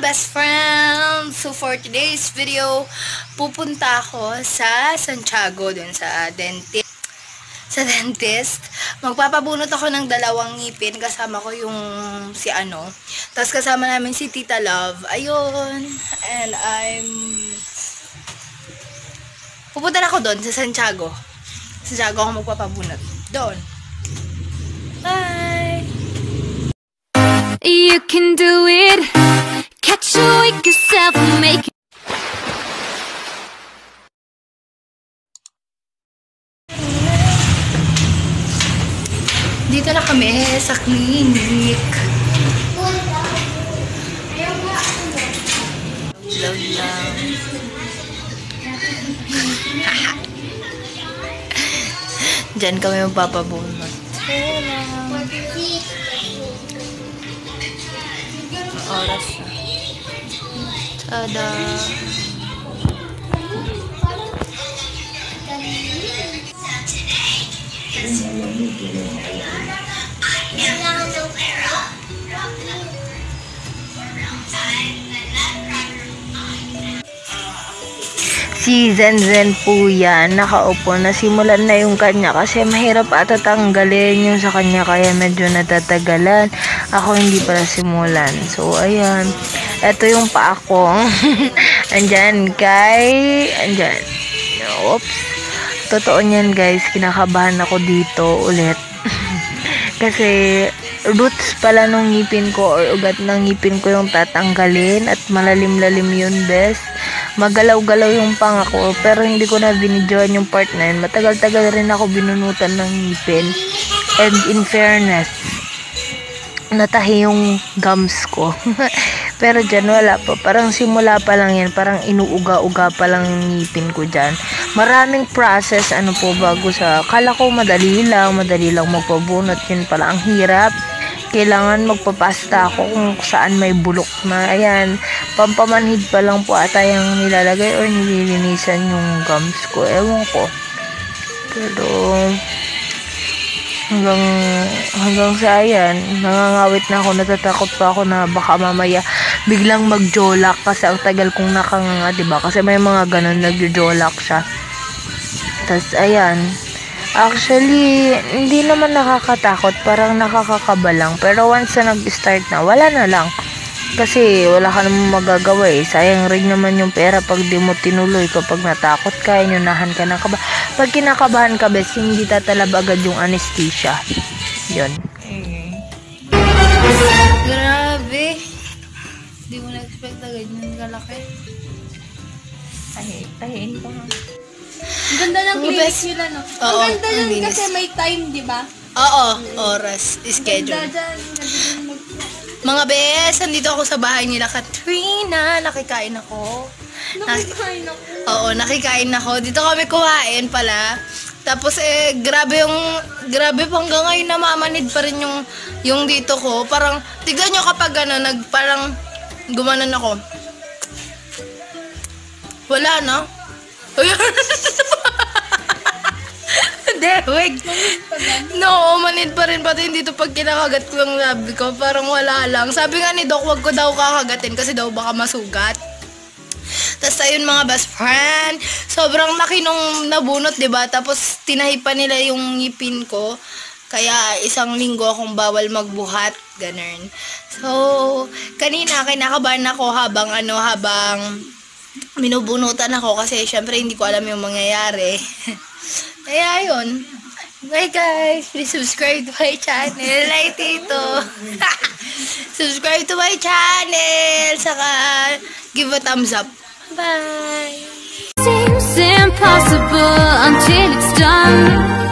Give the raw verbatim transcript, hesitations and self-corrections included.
best friend! So for today's video, pupunta ako sa Santiago, dun sa dentist. Sa dentist. Magpapabunot ako ng dalawang ngipin. Kasama ko yung si ano. Tapos kasama namin si Tita Love. Ayun. And I'm... Pupunta na ako doon sa Santiago. Santiago ako magpapabunot. Doon. Bye! You can do it. Catch you weak yourself and make it. Dito na kami sa clinic. Love lang. Diyan kami magpapabunot. Oras na. Tada! Si Zen Zen po yan, nakaupo na, simulan na yung kanya kasi mahirap ata tanggalin yung sa kanya kaya medyo natatagalan. Ako hindi pala simulan. So ayan, eto yung paa ko. Andyan kay, andyan. Oops. Totoo niyan guys, kinakabahan ako dito ulit. Kasi roots pala nung ngipin ko or ugat ng ngipin ko yung tatanggalin at malalim-lalim yun best. Magalaw-galaw yung panga ko pero hindi ko na binidyoan yung part na yun. Matagal-tagal rin ako binunutan ng ngipin. And in fairness, natahi yung gums ko. Pero dyan wala pa. Parang simula pa lang yan. Parang inuuga-uga pa lang yung ngipin ko dyan. Maraming process ano po bago sa... Kala ko madali lang. Madali lang magpabunot. Yun pala ang hirap. Kailangan magpapasta ako kung saan may bulok na. Ayan. Pampamanhid pa lang po ata yung nilalagay or nililinisan yung gums ko. Ewan ko. Pero... hanggang hanggang sa ayan, nangangawit na ako, natatakot pa ako na baka mamaya biglang magjolak kasi ang tagal kong nakanganga, diba? Kasi may mga ganun, nagjolak siya. Tapos ayan, actually hindi naman nakakatakot, parang nakakakaba lang, pero once na nag-start na, wala na lang. Kasi wala ka naman magagawa eh. Sayang rin naman yung pera pag di mo tinuloy. Kapag natakot ka, inunahan ka ng kaba. Pag kinakabahan ka, bes, hindi tatalab agad yung anesthesia. Yun. Okay. Grabe. Hindi mo na-expect agad yung kalaki. Ay, ay, pa nga. Ang ganda ng clinic nila, no? Ang Oo, ganda ang yun linis. kasi may time, di ba? Oo, oras, schedule. Ganda dyan. Mga bes, andito ako sa bahay nila Katrina. Nakikain ako. Nakikain ako. Oo, nakikain ako. Dito kami kuhain pala. Tapos eh, grabe yung, grabe hanggang ngayon namamanid pa rin yung, yung dito ko. Parang, tignan nyo kapag ano, nag, parang, gumanan ako. Wala na. Hindi, wait. No, manid pa rin pati dito pag kinakagat ko yung labi ko. Parang wala lang. Sabi nga ni Doc, wag ko daw kakagatin kasi daw baka masugat. Tapos ayun mga best friend, sobrang laki nung nabunot, diba? Tapos tinahi pa nila yung ngipin ko. Kaya isang linggo akong bawal magbuhat. Ganun. So, kanina kinakabahan ako habang ano, habang minubunutan ako kasi syempre hindi ko alam yung mangyayari. Kaya yun. Bye guys. Please subscribe to my channel. Like dito. Subscribe to my channel. Saka give a thumbs up. Bye. Seems impossible until it's done.